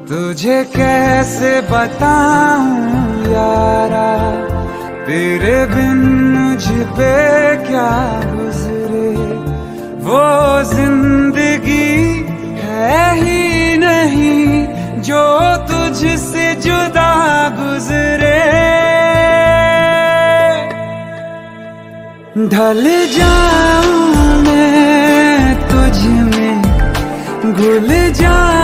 तुझे कैसे बताऊं यारा, तेरे बिन मुझ पे क्या गुजरे। वो जिंदगी है ही नहीं जो तुझसे जुदा गुजरे। ढल जाऊं मैं तुझ में, घुल जा